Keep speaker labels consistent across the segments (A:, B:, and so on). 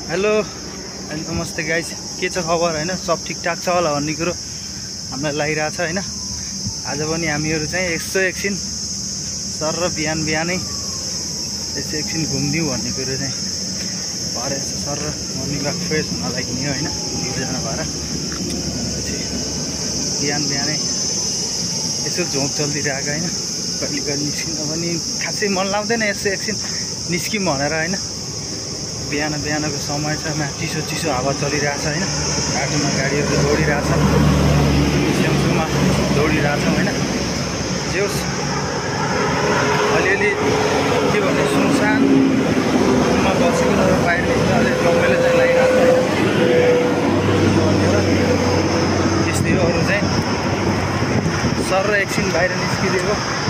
A: Hello अनि नमस्ते guys, के छ खबर हैन? सब ठिकठाक छ होला भन्ने कुरो हामीलाई लागिरहेछ हैन। आज पनि हामीहरू चाहिँ यसो एकछिन सर र बिहानै यसो एकछिन घुम्दिउँ भन्ने कुरो चाहिँ भरे सर र मर्निङ वाक फ्रेस हुन लागि नि हैन, दुईजना भएर बिहानै यसो झोक चल्दिरहेको हैन। कहिले निस्किन पनि खासै मन लाग्दैन, यसो एकछिन निस्किम भनेर हैन। बिहानको समय छ, चिसो हावा चलिरहेछ हैन। बाटोमा गाडीहरू दौडिरहेछ, स्यामसुमा दौडिरहेछ हैन। जे होस् अलिअलि के भन्ने सुनसान रुममा बसेको तर बाहिर निस्किन अलि रमाइलो चाहिँ लागिरहेछ हैन। त्यस्तै हो। अरू चाहिँ सर र एकछिन बाहिर निस्किदिएको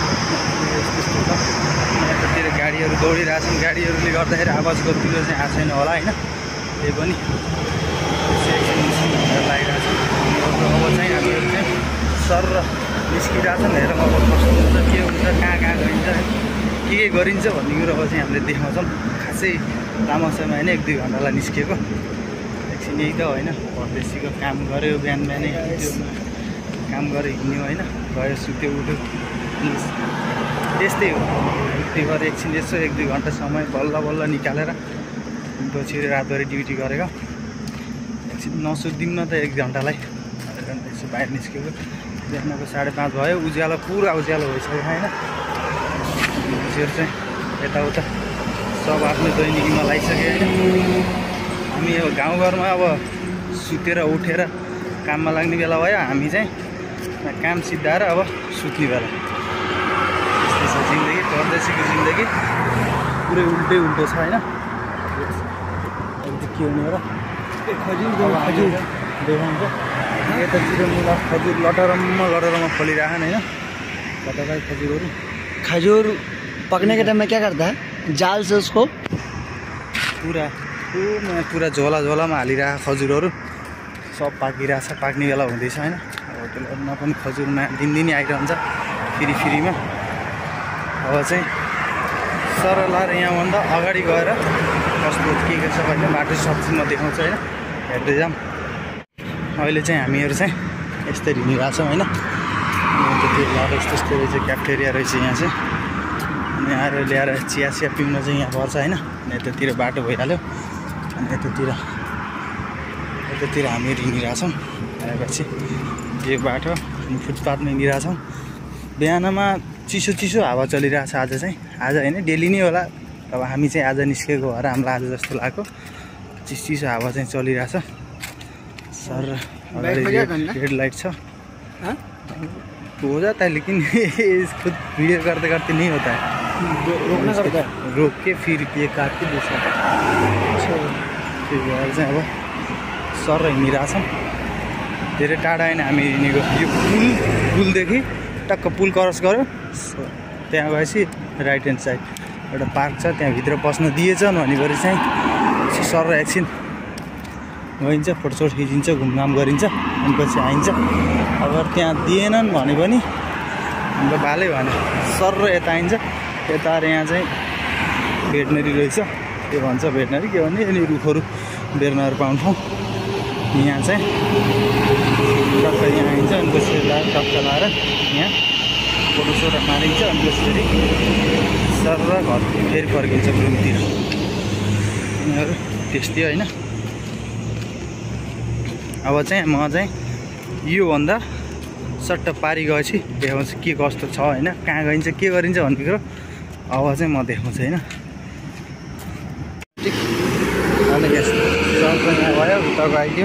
A: यतातिर गाडीहरू दौडिरहेछन्। गाडीहरूले गर्दाखेरि आवाजको तिरो चाहिँ आएको छैन होला हैन। त्यही पनि एकछिन निस्किनु लागिरहेछ। अब चाहिँ हामीहरू चाहिँ सर र निस्किरहेछन्। हेरौँ अब कस्तो हुन्छ, के हुन्छ, कहाँ गइन्छ, के गरिन्छ भन्ने कुरो अब चाहिँ हामीले देखाउँछौँ। खासै लामो समय होइन, 1-2 घन्टालाई निस्किएको। एकछिन यही त होइन, परदेशीको काम गऱ्यो, बिहानै काम गरेर हिँड्यो होइन, गयो सुत्यो उठ्यो, त्यस्तै हो। त्यही भएर एकछिन यसो 1-2 घन्टा समय बल्ल निकालेर पछि रातभरि ड्युटी गरेको। एकछिन नसुत्दिउँ न त 1 घन्टालाई यसो बाहिर निस्केको। बिहानको 5:30 भयो, उज्यालो पुरा उज्यालो भइसक्यो होइन। मान्छेहरू चाहिँ यताउता सब आफ्नो दैनिकीमा लगाइसक्यो होइन। हामी अब गाउँघरमा अब सुतेर उठेर काममा लाग्ने बेला भयो, हामी चाहिँ काम सिद्धाएर अब सुत्ने बेला। यस्तै छ जिन्दगी, परदेशीको जिन्दगी पुरै उल्टो छ होइन। के हुने र खजुर देखाउँछ यतातिर मुला खजुर लटरम्म फलिरहेछन् होइन। कता खजुरहरू।
B: खजूर पकने के टाइम में क्या करता है? जाल से उसको
A: पूरा झोलामा हालिरहेको खजुरहरू सब पाकिरहेछ, पाक्ने बेला हुँदैछ होइन। होटलहरूमा पनि खजुरमा दिनदिनै आइरहन्छ फ्रीमा। अब चाहिँ सरलार यहाँभन्दा अगाडि गएर कस्तो के छ भने बाटो सबैमा देखाउँछ होइन, हेर्दै जाऊँ। अहिले चाहिँ हामीहरू चाहिँ यस्तै हिँडिरहेछौँ होइन। यस्तो रहेछ क्याफेटेरिया रहेछ यहाँ चाहिँ। अनि आएर ल्याएर चिया पिउन चाहिँ यहाँ पर्छ होइन। अनि यतातिर बाटो भइहाल्यो। अनि यतातिर हामीहरू हिँडिरहेछौँ। आएपछि यो बाटो फुटपाथमा हिँडिरहेछौँ। बिहानमा चिसो हावा चलिरहेछ आज चाहिँ। आज होइन, डेली नै होला। अब हामी चाहिँ आज निस्केको भएर हामीलाई आज जस्तो लाग्यो। चिसो हावा चाहिँ चलिरहेछ। सर रेड लाइट छ हो जाता है, लेकिन खुद वीडियो करते नहीं होता है।
B: रोकना पड़ता है,
A: रोक के फिर ये काट के दूसरा चाहिँ अब सर हिँडिरहेछौँ। धेरै टाढा होइन हामी हिँडेको। यो पुलदेखि टक्क पुल क्रस गऱ्यो, त्यहाँ गएपछि राइट ह्यान्ड साइड एउटा पार्क छ, त्यहाँभित्र पस्न दिएछन् भनेपछि चाहिँ सर र एकछिन गइन्छ, फोटोसोट खिचिन्छ, घुमघाम गरिन्छ, अनि पछि आइन्छ। अगर त्यहाँ दिएनन् भने पनि हाम्रो बालै भने सर र यता आइन्छ। यता आएर यहाँ चाहिँ भेटनरी रहेछ, के भन्छ भेटनरी के भन्ने, अनि रुखहरू बेर्नहरू पाउँछौँ। यहाँ चाहिँ टक्क यहाँ आइन्छ, अनि पछि टक्क लाएर यहाँ फोटोसोट मारिन्छ, अनि त्यसरी सर र घर फेरि फर्किन्छ रुमतिर। यिनीहरू त्यस्तै होइन। अब चाहिँ म चाहिँ योभन्दा सट्ट पारी गएपछि देखाउँछु के कस्तो छ होइन, कहाँ गइन्छ, के गरिन्छ भन्ने कुरो अब चाहिँ म देखाउँछु होइन। अनि यस्तो सर पनि भयो, उताको आइदियो।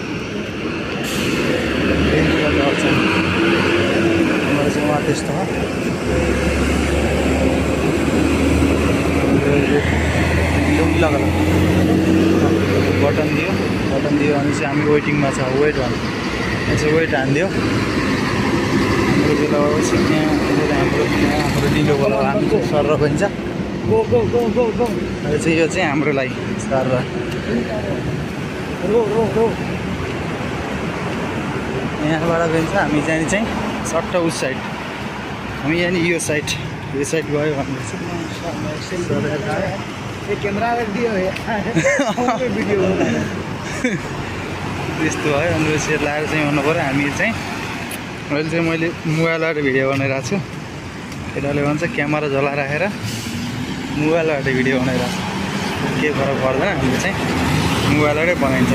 A: हाम्रो चाहिँ उहाँ त्यस्तो हो। लुङ्गी लगाएर बटन दियो भने चाहिँ हामी वेटिङमा छ, वेट भन्नु चाहिँ वेट हानिदियो। हाम्रो बेला भएपछि हाम्रो ढिलो बेला हामी चाहिँ सर र बन्छ। चाहिँ यो चाहिँ हाम्रो लागि सर र यहाँबाट गइन्छ। हामी चाहिँ सट्ट उस साइड, हामी यहाँ यो साइड गयो भनेपछि
B: ये कैमरा रख दियो है फोन पे भिडियो हो रहा है
A: त्यस्तो है। अनि चाहिँ लाएर चाहिँ भन्नु पऱ्यो हामी चाहिँ अहिले चाहिँ मैले मोबाइलबाट भिडियो बनाइरहेको छु। केटाले भन्छ क्यामेरा झोलाराखेर मोबाइलबाट भिडियो बनाइरहेको छु, केही फरक पर्दैन, हामीले चाहिँ मोबाइलबाटै बनाइन्छ।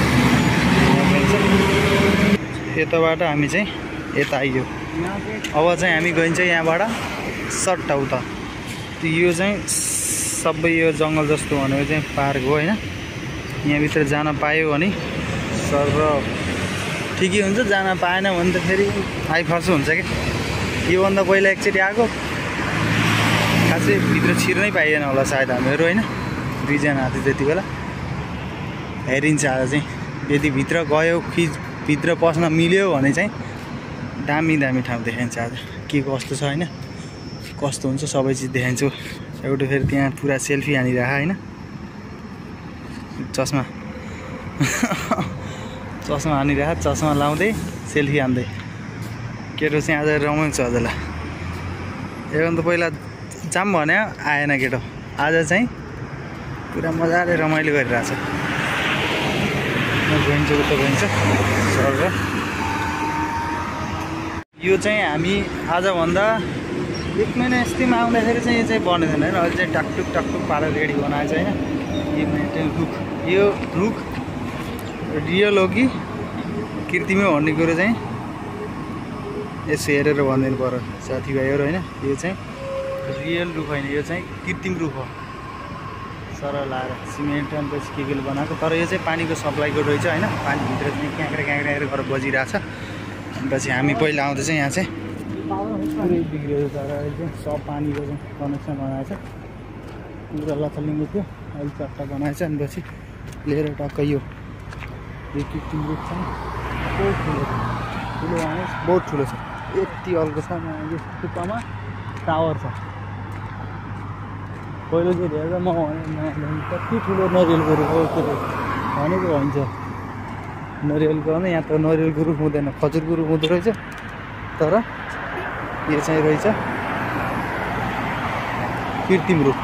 A: यताबाट हामी चाहिँ यता आइयो। अब चाहिँ हामी गइन्छ यहाँबाट सट्टा उता। यो चाहिँ सबै यो जङ्गल जस्तो भनेको चाहिँ पार्क हो होइन। यहाँभित्र जान पायो भने सर ठिकै हुन्छ, जान पाएन भने त फेरि आइफर्स हुन्छ क्या। योभन्दा पहिला एकचोटि आएको खासै भित्र छिर्नै पाइएन होला सायद हामीहरू होइन। 2 जना थियो त्यति बेला। हेरिन्छ आज चाहिँ यदि भित्र गयो कि भित्र पस्न मिल्यो भने चाहिँ दामी दामी ठाउँ देखाइन्छ आज। के कस्तो छ होइन, कस्तो हुन्छ सबै चिज देखाइन्छु। एउटा फेरि त्यहाँ पुरा सेल्फी हानिरह होइन, चस्मा चस्मा हानिरह, चस्मा लाउँदै सेल्फी हान्दै। केटो चाहिँ आज रमाउँछ हजुरलाई। योभन्दा पहिला जाम भने आएन केटो, आज चाहिँ पुरा मजाले रमाइलो गरिरहेछ। गइन्छ उता गइन्छ सर। यो चाहिँ हामी आजभन्दा 1 महिना यस्तैमा आउँदाखेरि चाहिँ यो चाहिँ बनेदैन होइन। अहिले चाहिँ टाकटुक पारेर रेडी बनाएको छ होइन। यो मेन्टेन रुख, यो रुख रियल हो कि कृत्रिमै भन्ने कुरो चाहिँ यसो हेरेर भनिदिनु पर्यो साथीभाइहरू होइन। यो चाहिँ रियल रुख होइन, यो चाहिँ कृत्रिम रुख हो। सरल लाएर सिमेन्ट अनि पछि के बनाएको, तर यो चाहिँ पानीको सप्लाईको रहेछ होइन। पानीभित्र चाहिँ क्याँक्रा गरेर बजिरहेछ। अनि पछि हामी पहिला आउँदा चाहिँ यहाँ चाहिँ पुरै बिग्रेको छ, तर अहिले चाहिँ सब पानीको चाहिँ कनेक्सन बनाएछ। पुरा लथलिङ्गो थियो, अहिले चट्टा बनाएछ। अनि पछि लिएर टक्क यो कृत्रिम रुख चाहिँ बहुत ठुलो छ, ठुलो भने बहुत ठुलो छ। यति हल्को छ, यो टुप्पामा टावर छ। पहिलो चाहिँ हेर्दा म कति ठुलो नरियलको रुख हो के भनेको भन्छ। नरियलको भने यहाँ त नरियलको रुख हुँदैन, खजुरको रुख हुँदो रहेछ। तर यो चाहिँ रहेछ कृत्रिम रुख।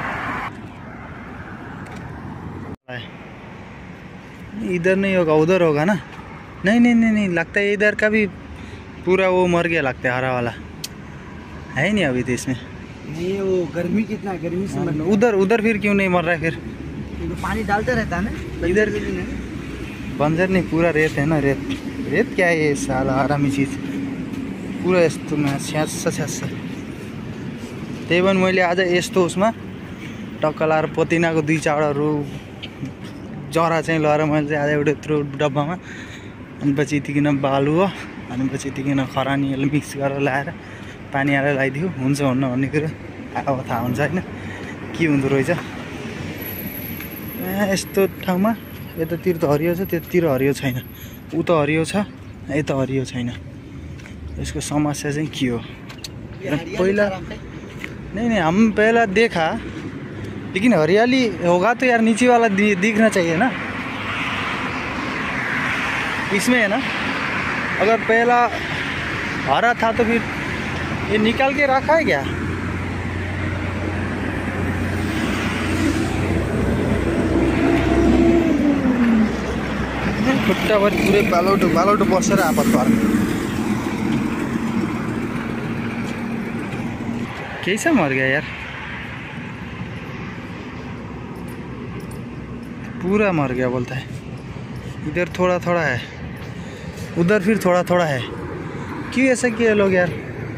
A: इधर नहीं होगा उधर होगा ना? नहीं नहीं नहीं नहीं, लगता है इधर का भी पूरा वो मर गया लगता है, हरा वाला है नहीं अभी तो इसमें।
B: नहीं वो गर्मी कितना, गर्मी से मर।
A: उधर उधर फिर क्यों नहीं मर रहा है फिर?
B: तो पानी डालते रहता है ना
A: इधर
B: भी नहीं।
A: बंजर नहीं, पूरा रेत है ना। रेत रेत क्या है ये साला हरामी चीज, पूरा यस्तो छ्यास्छ छ्यास्छ। त्यही पनि मैले आज यस्तो उसमा टक्क लाएर पतिनाको 2-4 जरा चाहिँ लगाएर मैले चाहिँ आज एउटा यत्रो डब्बामा, अनि पछि यतिकिन बालु हो, अनि पछि यतिकिन खरानीले मिक्स गरेर ल्याएर पानी हालेर लगाइदियो। हुन्छ हुन्न भन्ने कुरो अब थाहा हुन्छ होइन के हुँदो रहेछ। यस्तो ठाउँमा यतातिर त हरियो छ, त्यतातिर हरियो छैन। उता हरियो छ, यता हरियो छैन। इसको समस्या चाहिँ के हो? पहिला नहीं नहीं हम पहला देखा, लेकिन हरियाली होगा तो यार नीचे वाला दिखना चाहिए ना, इसमें है ना। अगर पहला हरा था तो फिर ये निकाल के रखा है क्या? खुट्टाभरि पुरै बालौटो बसेर आपत पार्नु कैसा मर गया यार, पूरा मर गया बोलता है। इधर थोड़ा थोड़ा है, उधर फिर थोड़ा थोड़ा है। क्यों ऐसा किया लोग यार?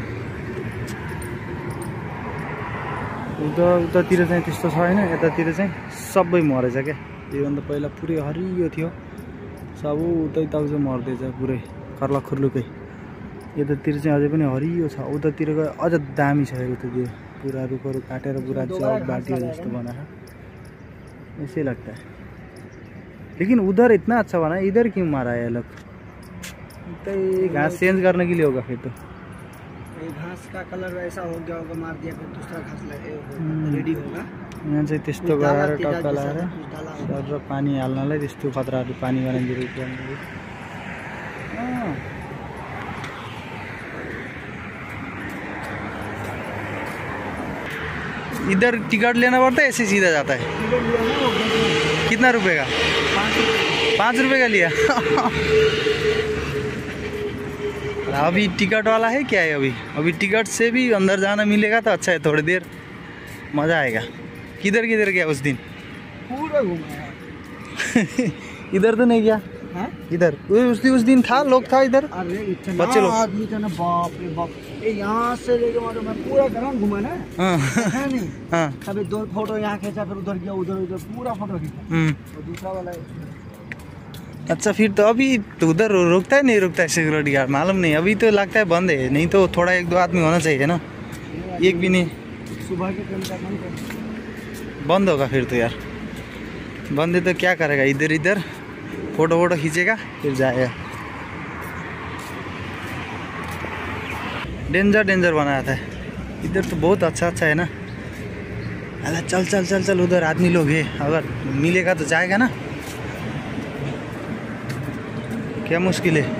A: उतातिर चाहिँ त्यस्तो छैन, यतातिर चाहिँ सबै मरेछ क्या। योभन्दा पहिला पुरै हरियो थियो, सब उतै तक चाहिँ मर्दैछ पुरै खर्लखुर्लुकै। यतातिर चाहिँ अझै पनि हरियो छ, उतातिरको अझ दामी छ। उतातिर पुरा रुखहरू काटेर पुरा चौक बाटियो जस्तो बनाएको, ऐसे लगता है। लेकिन उधर इतना अच्छा बना, इधर क्यों मारा है लोग? घास चेंज करने के लिए होगा फिर तो।
B: घास का कलर ऐसा हो गया होगा, मार दिया फिर दूसरा घास रेडी होगा।
A: यहाँ चाहिँ त्यस्तो गरेर टक्क लाएर सर पानी हाल्नलाई त्यस्तो खतराहरू पानी बनाइदिएको थियो। इधर टिकट लेना पड़ता है, ऐसे सीधा जाता है?
B: टिकट लिया ना वो
A: कितना रुपए का? 5 रुपये का लिया। अभी टिकट वाला है क्या है? अभी टिकट से भी अंदर जाना मिलेगा तो अच्छा है, थोड़ी देर मज़ा आएगा। किधर किधर गया उस दिन?
B: पूरा घूमा।
A: इधर तो नहीं गया।
B: हाँ?
A: इधर उस दिन था, लोग था इधर,
B: अरे इतना
A: बच्चे लोग।
B: आदमी था ना, बाप रे बाप। ये यहाँ से लेके मारो, मैं पूरा ग्राउंड घूमा ना।
A: हाँ
B: है नहीं?
A: हाँ।
B: कभी 2 फोटो यहाँ खींचा, फिर उधर गया, उधर पूरा फोटो खींचा। और दूसरा वाला
A: अच्छा, फिर तो अभी तो उधर रुकता है नहीं रुकता है सिक्योरिटी गार्ड? मालूम नहीं, अभी तो लगता है बंद है, नहीं तो थोड़ा 1-2 आदमी होना चाहिए ना। एक भी नहीं।
B: सुबह के टाइम का बंद कर।
A: बंद होगा फिर तो यार। बंद है तो क्या करेगा? इधर इधर फोटो वोटो खींचेगा फिर जाएगा। डेंजर बनाया था इधर तो, बहुत अच्छा है ना। अरे चल चल चल चल, उधर आदमी लोग है, अगर मिलेगा तो जाएगा ना, क्या मुश्किल है।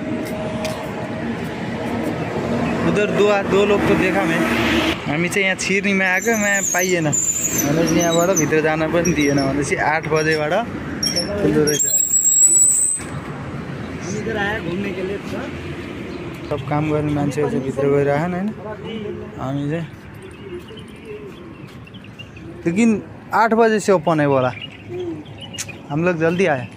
A: उधर दो लोग तो देखा मैं। हामी चाहिँ यहाँ छिर्नीमा आएको, मैं पाइएन भनेपछि यहाँबाट भित्र जान पनि दिएन, भनेपछि 8 बजेबाट खुल्दो रहेछ।
B: इधर आया घूमने के लिए सर।
A: सब काम गर्ने मान्छेहरू चाहिँ भित्र गइरहेन हैन। हामी चाहिँ लेकिन 8 बजे से ओपन है बोला, हम लोग जल्दी आए।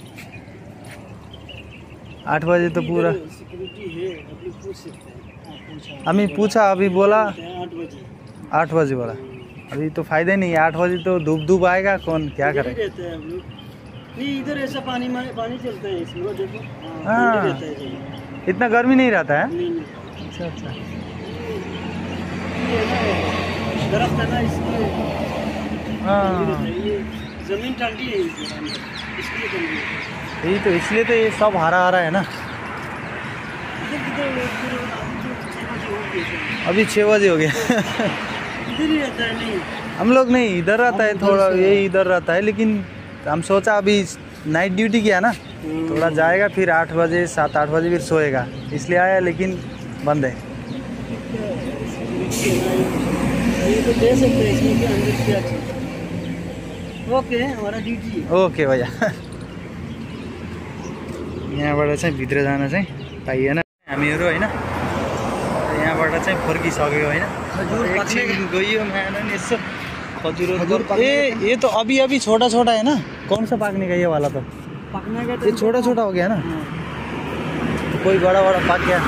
A: 8 बजे तो पूरा
B: सिक्योरिटी है, अभी पूछ सकते हैं।
A: हमें पूछा, अभी बोला
B: 8 बजे।
A: 8 बजे बोला। अभी तो फायदा ही नहीं है, 8 बजे तो धूप आएगा, कौन क्या करे।
B: रहते हैं हम लोग। नहीं, इधर ऐसा पानी चलता है इसमें, देखो।
A: हाँ,
B: रहता है जी।
A: इतना गर्मी नहीं रहता है।
B: नहीं।
A: अच्छा अच्छा।
B: ये ना दरख्त है ना, इसलिए
A: हाँ,
B: ये जमीन ठंडी है इसलिए ठंडी है।
A: यही तो, इसलिए तो ये सब हरा है ना। अभी 6 बजे हो गया।
B: इधर ही रहता है? नहीं,
A: हम लोग नहीं, इधर रहता है थोड़ा, यही इधर रहता है, लेकिन हम सोचा अभी नाइट ड्यूटी किया ना, थोड़ा जाएगा, फिर 8 बजे 7-8 बजे फिर सोएगा, इसलिए आया, लेकिन बंद है।
B: ये तो दे सकते हैं इसमें क्या अंदर क्या चीज़। ओके, हमारा ड्यूटी।
A: ओके भैया। यहाँबाट चाहिँ भित्र जान चाहिँ पाइएन हामीहरू होइन। यहाँबाट चाहिँ फर्किसक्यो होइन, एकछिन गयो माया नि यसो खजुर। ये तो अभी छोटा है ना, कौन सा पकने का ये वाला? तो
B: पकने का
A: ये छोटा हो गया ना, तो कोई बड़ा पाक गया।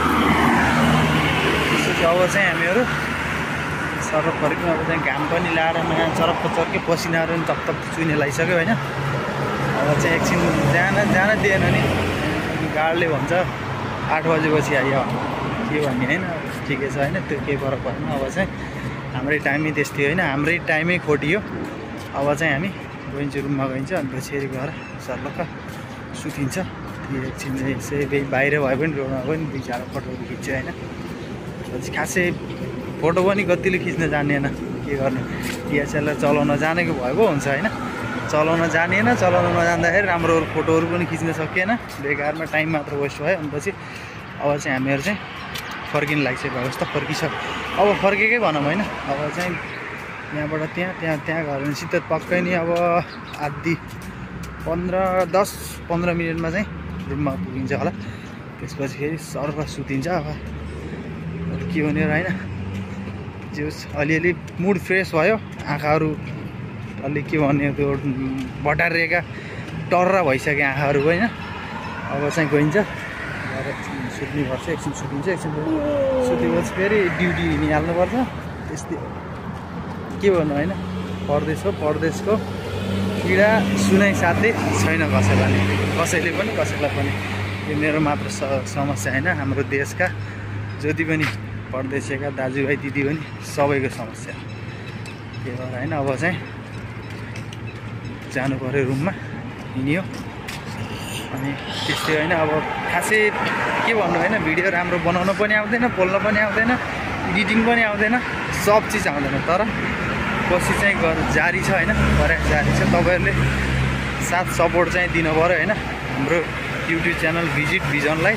A: अब चाहिँ हामीहरू सरक फर्क्यौँ। अब चाहिँ घाम पनि लाएर नयाँ चरक्क पसिनाहरू पनि तप चुइने लागिसक्यो होइन। अब चाहिँ एकछिन जान दिएन नि, गार्डले भन्छ 8 बजेपछि आइयो के भन्ने होइन। ठिकै छ होइन, त्यो केही फरक पर्दैन। अब चाहिँ हाम्रै टाइमै त्यस्तै होइन, हाम्रै टाइमै खोटियो। अब चाहिँ हामी गइन्छ, रुममा गइन्छ, अनि पछि गएर सर्लक्क सुतिन्छ। त्यो एकछिन चाहिँ बाहिर भए पनि रोडमा पनि 2-4 फोटोहरू खिच्यो होइन। पछि खासै फोटो पनि कतिले खिच्न जानेन, के गर्ने। DSLR चलाउन जानेको भएको हुन्छ होइन, चलाउन जानेन, चलाउन नजान्दाखेरि राम्रो फोटोहरू पनि खिच्न सकिएन, बेकारमा टाइम मात्र वेस्ट भयो। अनि पछि अब चाहिँ हामीहरू चाहिँ फर्किन लागिसकेको अवस्था, फर्किसक्यो। अब फर्केकै भनौँ होइन। अब चाहिँ यहाँबाट त्यहाँ गयो भनेपछि त पक्कै नि अब आधी 10-15 मिनटमा चाहिँ रुममा पुगिन्छ होला। त्यसपछि फेरि सर्फ सुतिन्छ। अब के भनेर होइन, जो अलिअलि मुड फ्रेस भयो, आँखाहरू अलि के भन्ने, त्यो बटारिएका टर्रा भइसक्यो आँखाहरू होइन। अब चाहिँ गइन्छ, गएर सुत्नुपर्छ, एकछिन सुतिन्छ, एकछिन सुतेपछि फेरि ड्युटी हिँडिहाल्नुपर्छ। त्यस्तै के भन्नु होइन, परदेशको पीडा सुनाइ साध्यै छैन कसैले पनि। यो मेरो मात्र समस्या होइन, हाम्रो देशका जति पनि परदेशका दाजुभाइ दिदीबहिनी सबैको समस्या। त्यही भएर होइन, अब चाहिँ जानु पऱ्यो रुममा, हिँड्यो। अनि त्यस्तै होइन, अब खासै के भन्नु होइन, भिडियो राम्रो बनाउन पनि आउँदैन, बोल्न पनि आउँदैन, एडिटिङ पनि आउँदैन, सब चिज आउँदैन। तर कोसिस चाहिँ जारी छ होइन, प्रयास जारी छ। तपाईँहरूले साथ सपोर्ट चाहिँ दिनु पऱ्यो होइन। हाम्रो युट्युब च्यानल भिजिट भिजनलाई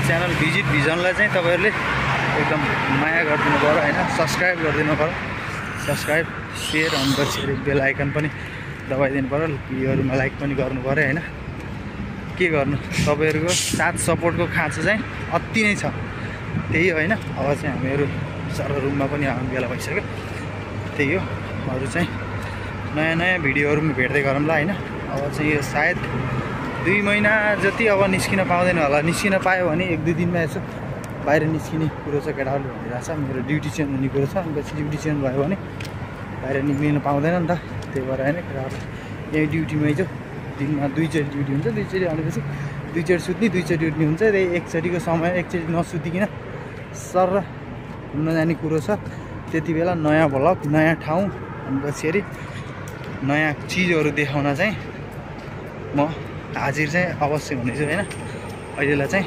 A: चाहिँ तपाईँहरूले एकदम माया गरिदिनु पऱ्यो होइन, सब्सक्राइब गरिदिनु पऱ्यो। सब्सक्राइब सेयर अनि त्यसरी बेल आइकन पनि दबाइदिनु पऱ्यो। भिडियोहरूमा लाइक पनि गर्नु पऱ्यो होइन। के गर्नु, तपाईँहरूको साथ सपोर्टको खाँचो चाहिँ अति नै छ, त्यही होइन। अब चाहिँ हामीहरू सर रुममा पनि आउने बेला भइसक्यो, त्यही हो। अरू चाहिँ नयाँ नयाँ भिडियोहरूमा भेट्दै गरौँला होइन। अब चाहिँ यो सायद 2 महिना जति अब निस्किन पाउँदैन होला। निस्किन पायो भने 1-2 दिनमा यसो बाहिर निस्किने कुरो छ, केटाहरूले भनिरहेको छ। मेरो ड्युटी चेन्ज हुने कुरो छ, पछि ड्युटी चेन्ज भयो भने बाहिर निक्लिन पाउँदैन नि त। त्यही भएर होइन, केटाहरू यही ड्युटीमै चाहिँ दिनमा 2 चोटि ड्युटी हुन्छ। 2 चोटि भनेपछि 2 चोटि सुत्ने 2 चोटि उठ्ने हुन्छ। त्यही एकचोटिको समय एकचोटि नसुतिकन सर घुम्न जाने कुरो छ। त्यति बेला नयाँ भ्लग, नयाँ ठाउँ अनि त्यसरी नयाँ चिजहरू देखाउन चाहिँ म हाजिर चाहिँ अवश्य हुनेछु होइन। अहिलेलाई चाहिँ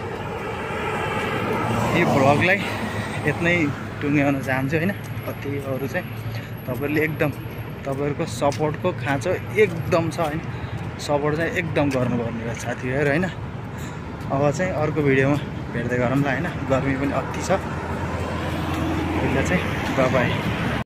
A: यो भ्लगलाई यत्नै टुङ्ग्याउन चाहन्छु होइन। कति अरू चाहिँ तपाईँहरूले एकदम तपाईँहरूको सपोर्टको खाँचो एकदम छ होइन। सपोर्ट चाहिँ एकदम गर्नुपर्ने रहेछ साथीहरू होइन। अब चाहिँ अर्को भिडियोमा भेट्दै गरौँला होइन। गर्मी पनि अति छ। अहिले चाहिँ बाई।